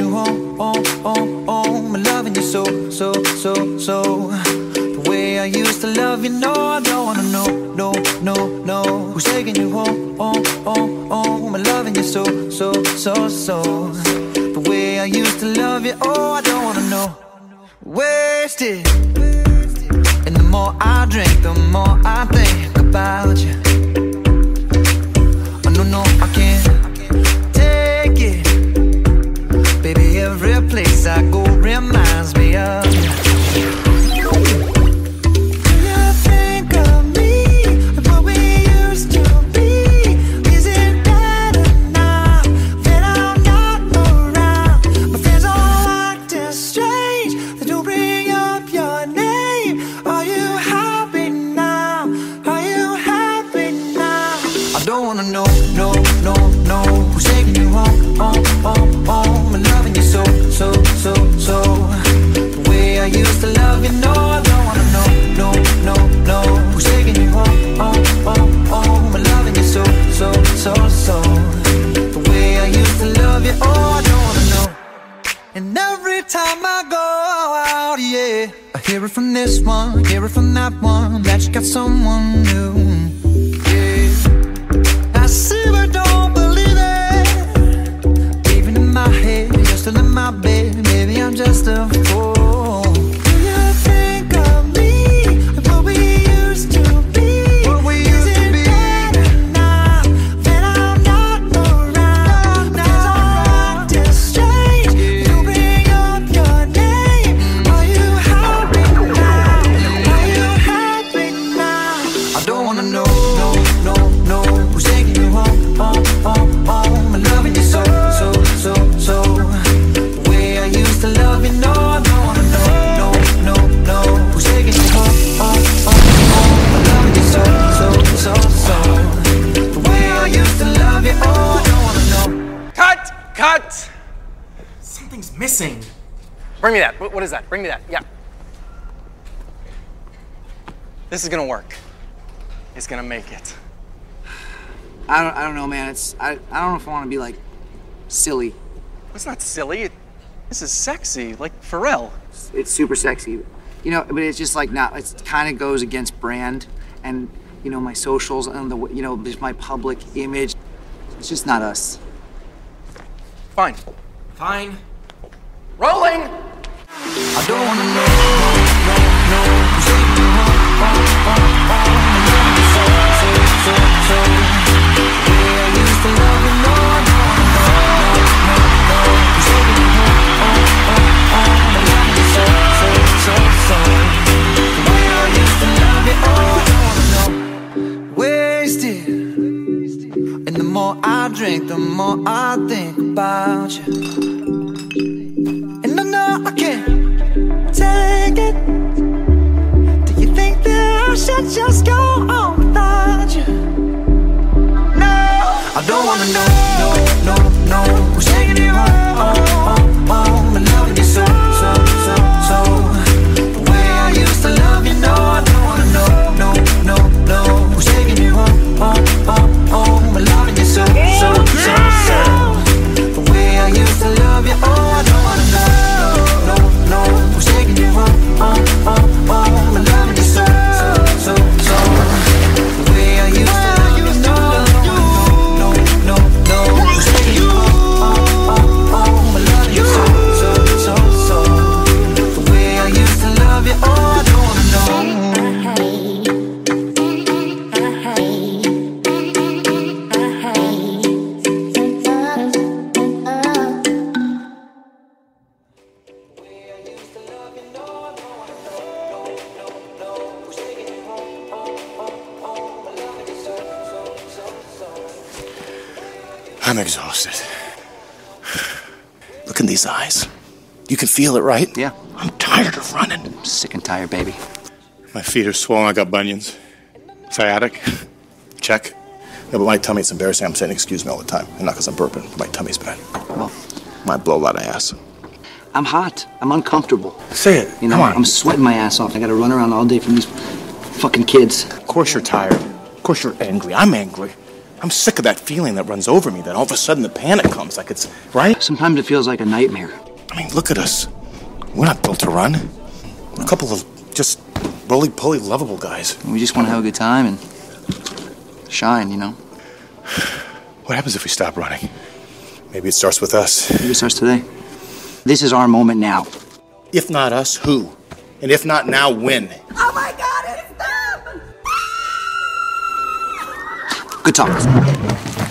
you home, I'm loving you so. The way I used to love you, no, I don't wanna know, no. Who's taking you home, I'm loving you so. The way I used to love you, oh, I don't wanna know. Wasted. And the more I drink, the more I think about you. Oh, no, I can't take it. Baby, every place I go reminds me of you. No, who's taking you home, I'm loving you so. The way I used to love you, no, I don't wanna know, no. Who's taking you home, I'm loving you so. The way I used to love you, oh, I don't wanna know. And every time I go out, yeah, I hear it from this one, hear it from that one, that you got someone new. I see but don't believe it. Even in my head, you're still in my bed. Maybe I'm just a fool. Do you think of me and what we used to be? Is it better now that I'm not around? Cause I'm acting strange. You bring up your name. Are you happy now? Are you happy now? I don't wanna know, no. Who's taking you home, I'm loving you so. The way I used to love you, no, I don't wanna know, no. Who's taking you home, I'm loving you so. The way I used to love you, oh, I don't wanna know. Cut! Something's missing. Bring me that. What is that? Bring me that. Yeah. This is gonna work. It's gonna make it. I don't know, man. I don't know if I want to be like silly. It's not silly. This is sexy, like Pharrell. It's super sexy, you know. But it's just like not. It kind of goes against brand and my socials and just my public image. It's just not us. Fine. Rolling. I don't wanna know, no. Who's taking you home, so. To love you, no, I don't wanna know, no. Who's taking you home, I'm loving you so. The way I used to love you, oh, I don't wanna know. Wasted. And the more I drink, the more I think about you. And I know I can't take it. Do you think that I should just go on without you? I don't wanna know, no. Who's taking you home, I'm loving you so. The way I used to love you, no, I don't wanna know, no. Who's taking you home, I'm loving you so. The way I used to love you, oh, I don't wanna know, no. Who's taking you home, I'm loving you so. The way I used to love you, no. I'm exhausted. Look in these eyes. You can feel it, right? Yeah. I'm tired of running. I'm sick and tired, baby. My feet are swollen. I got bunions. Sciatic. Check. Yeah, but my tummy, it's embarrassing. I'm saying excuse me all the time. And not because I'm burping. My tummy's bad. Well, might blow a lot of ass. I'm hot. I'm uncomfortable. Say it. Come on. I'm sweating my ass off. I gotta run around all day from these fucking kids. Of course you're tired. Of course you're angry. I'm angry. I'm sick of that feeling that runs over me, that all of a sudden the panic comes, like it's, right? Sometimes it feels like a nightmare. I mean, look at us. We're not built to run. We're a couple of just roly-poly lovable guys. We just want to have a good time and shine, you know? What happens if we stop running? Maybe it starts with us. Maybe it starts today. This is our moment now. If not us, who? And if not now, when? Oh my God, it's them! Good talk.